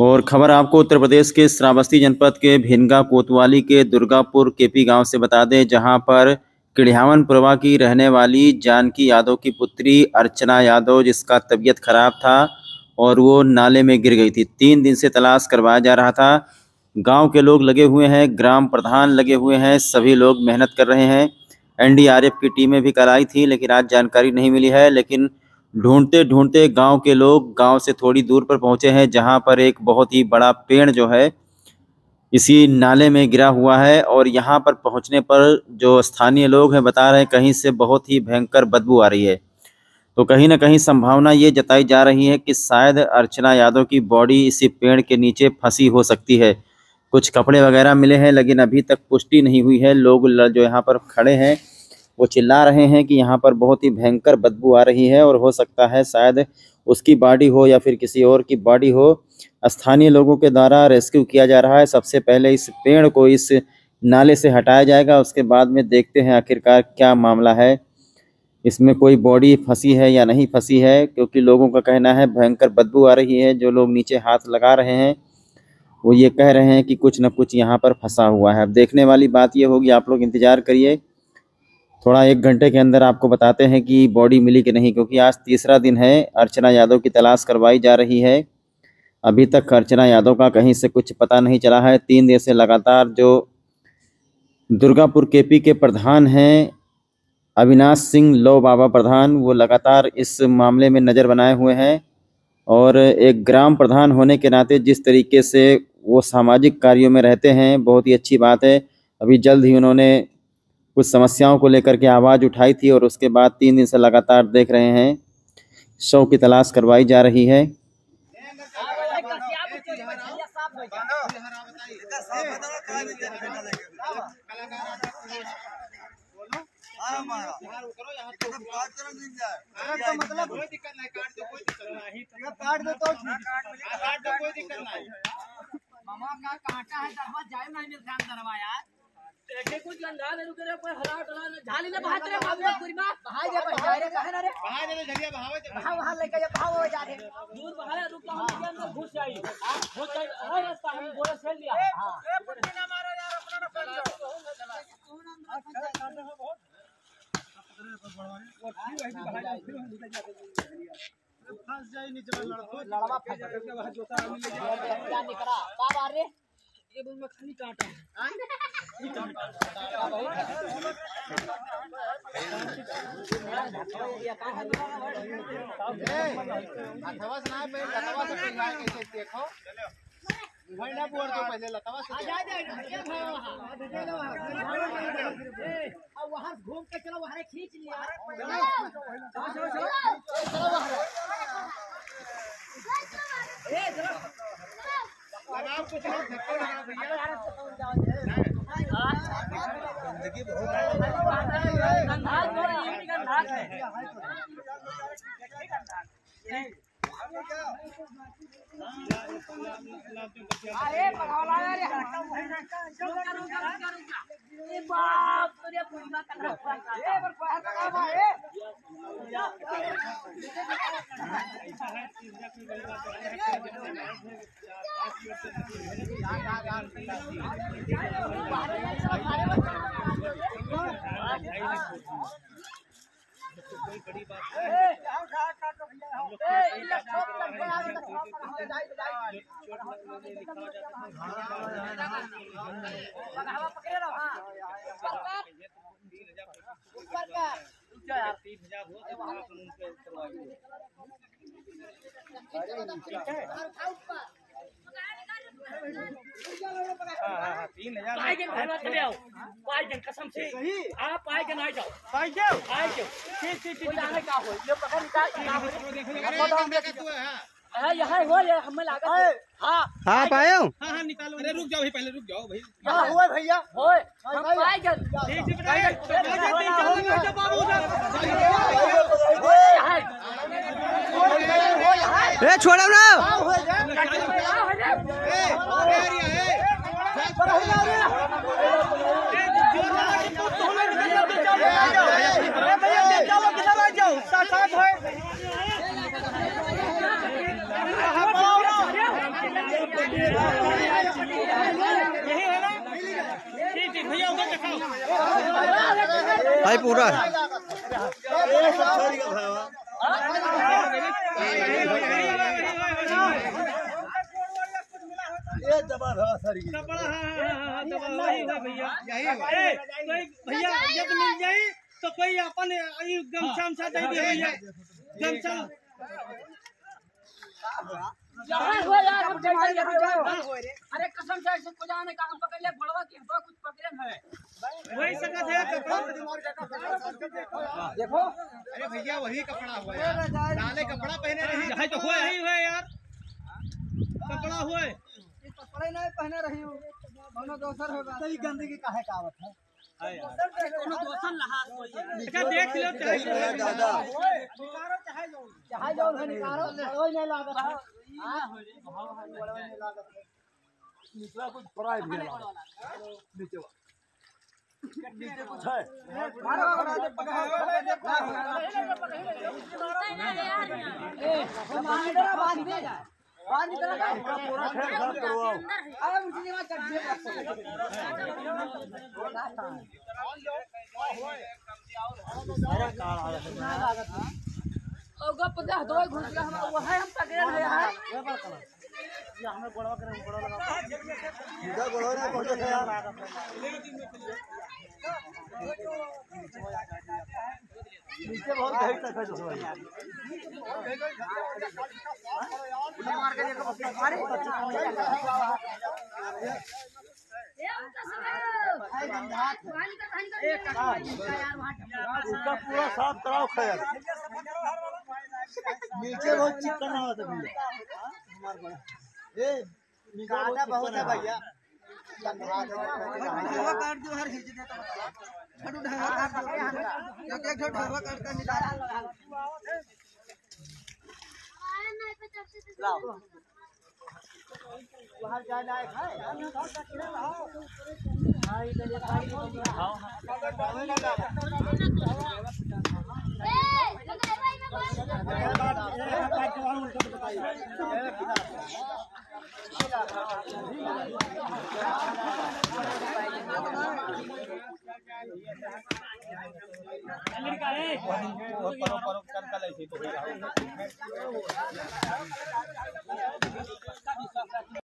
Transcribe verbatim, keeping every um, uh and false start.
और खबर आपको उत्तर प्रदेश के श्रावस्ती जनपद के भिनगा कोतवाली के दुर्गापुर केपी गांव से बता दें, जहां पर किढ़ियावनपुरवा की रहने वाली जानकी यादव की पुत्री अर्चना यादव, जिसका तबीयत खराब था और वो नाले में गिर गई थी। तीन दिन से तलाश करवाया जा रहा था। गांव के लोग लगे हुए हैं, ग्राम प्रधान लगे हुए हैं, सभी लोग मेहनत कर रहे हैं। एन डी आर एफ की टीमें भी कल आई थी, लेकिन आज जानकारी नहीं मिली है। लेकिन ढूंढते ढूंढते गांव के लोग गांव से थोड़ी दूर पर पहुंचे हैं, जहां पर एक बहुत ही बड़ा पेड़ जो है इसी नाले में गिरा हुआ है। और यहां पर पहुंचने पर जो स्थानीय लोग हैं बता रहे हैं, कहीं से बहुत ही भयंकर बदबू आ रही है। तो कहीं ना कहीं संभावना ये जताई जा रही है कि शायद अर्चना यादव की बॉडी इसी पेड़ के नीचे फंसी हो सकती है। कुछ कपड़े वगैरह मिले हैं, लेकिन अभी तक पुष्टि नहीं हुई है। लोग जो यहाँ पर खड़े हैं वो चिल्ला रहे हैं कि यहाँ पर बहुत ही भयंकर बदबू आ रही है और हो सकता है शायद उसकी बॉडी हो या फिर किसी और की बॉडी हो। स्थानीय लोगों के द्वारा रेस्क्यू किया जा रहा है। सबसे पहले इस पेड़ को इस नाले से हटाया जाएगा, उसके बाद में देखते हैं आखिरकार क्या मामला है, इसमें कोई बॉडी फंसी है या नहीं फंसी है। क्योंकि लोगों का कहना है भयंकर बदबू आ रही है। जो लोग नीचे हाथ लगा रहे हैं वो ये कह रहे हैं कि कुछ न कुछ यहाँ पर फंसा हुआ है। अब देखने वाली बात ये होगी, आप लोग इंतज़ार करिए, थोड़ा एक घंटे के अंदर आपको बताते हैं कि बॉडी मिली कि नहीं। क्योंकि आज तीसरा दिन है, अर्चना यादव की तलाश करवाई जा रही है। अभी तक अर्चना यादव का कहीं से कुछ पता नहीं चला है। तीन दिन से लगातार जो दुर्गापुर केपी के प्रधान हैं अविनाश सिंह लो बाबा प्रधान, वो लगातार इस मामले में नज़र बनाए हुए हैं। और एक ग्राम प्रधान होने के नाते जिस तरीके से वो सामाजिक कार्यों में रहते हैं, बहुत ही अच्छी बात है। अभी जल्द ही उन्होंने कुछ समस्याओं को लेकर के आवाज़ उठाई थी और उसके बाद तीन दिन से लगातार देख रहे हैं शव की तलाश करवाई जा रही है। कुछ लंगा ने रुके रे कोई हला डला झाली ने बहात रे बाबू पूरी मां बहाई दे बहाई रे कहे ना रे बहाई दे झरिया बहावे दे बहाव वहां लेके जा बहाव हो जा रे दूर बहाया रुक हम के अंदर घुस जाई घुस जाई हर रास्ता हम बोले खेल लिया हां ए पुट्टी ना मारो यार अपना ना पड़ जाओ कौन अंदर काट दे बहुत वो ठीक है बहाई फंस जाई नीचे लड़को लड़वा फंस के वहां जोता मिल जा निकला बाबा रे ये बोल में खाली काटा है अथवा से ना पे लतवा से पिंगाए कैसे देखो भैंडा बोर तो पहले लतवा से आ जा जा अब वहां घूम के चलो वहां खींच लिया चलो चलो चलो वहां ए चलो लगाओ कुछ लोग धक्का लगाओ भैया जिंदगी बहुत अरे पगला रे ए बाप तेरे पूर्णिमा कर रहा है ए पर बाहर लगा भाई कोई बड़ी बात है ए इला ठोक लग गया हवा पकड़े रहो हां ऊपर का ऊंचा यार तीन हजार हो वहां कानून पे चलवाइए हां तीन हजार पाई के घर चले आओ पाई के कसम से हां पाई के ना जाओ पाई जाओ पाई जाओ ठीक ठीक ठीक जाने का हो ये पकड़ का ना हो देख तू है हां यहां हो ये हमें लागत हां हां पायो हां हां निकालो। अरे रुक जाओ भाई, पहले रुक जाओ भाई। हां हुआ भैया होए हम पाई के ठीक ठीक बाबू उधर ए छोड़ो ना यही है ना? ठीक ठीक भैया उधर दिखाओ। भाई पूरा ये दबा था सर ये कपड़ा हाँ हाँ हाँ दबा वही है भैया यही है। कोई भैया ये तो मिल जाए तो कोई अपन गमछा उमछा दे दिए भैया गमछा अरे कसम से ऐसे को जाने काम पकड़ ले बड़वा की हमको कुछ पकड़े है वही सकत है कपड़ा देखो। अरे भैया वही कपड़ा हुआ यार लाले कपड़ा पहने रही है तो हुआ ही हुआ यार कपड़ा हुआ कपड़े नहीं पहने रही हूँ दोनों दोसर होगा तो ये गंदगी काहे का आवत है दोनों दोसर लहास कोई अच्छा देख लो चाहे दादा चाहे जो है निकालो कोई नहीं लागत है हां नहीं लागत है निकला कुछ फ्राई भी नीचे नीचे कुछ है मारो पकड़ बांध दे जाए बांध दे पूरा खेल खत्म करवाओ अरे मुझे वहां चढ़ दे सारा काल आ रहा है ओ गप दे दो घुस गया हम वो है हम पकड़े है यार ये हमें गोड़वा करे गोड़ा लगा सीधा गोड़ा ना पहुंचे थे यार नीचे बहुत गहरी तक है दोस्तों मार के देखो अरे उसका पूरा साफ कराओ खैर नीचे बहुत चिकन हुआ था भैया ए काटा बहुत है भैया ढवा काट दो हर खींच दे छड़ू ढवा काट दो एक एक ढवा काट कर निकाल लाओ बाहर जाना है खाए हां इधर ये खाई खाओ परो परो कर कर ऐसे तो